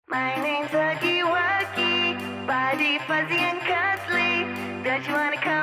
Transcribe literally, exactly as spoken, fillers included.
My name's Huggy Wuggy, body fuzzy and cuddly. Don't you wanna come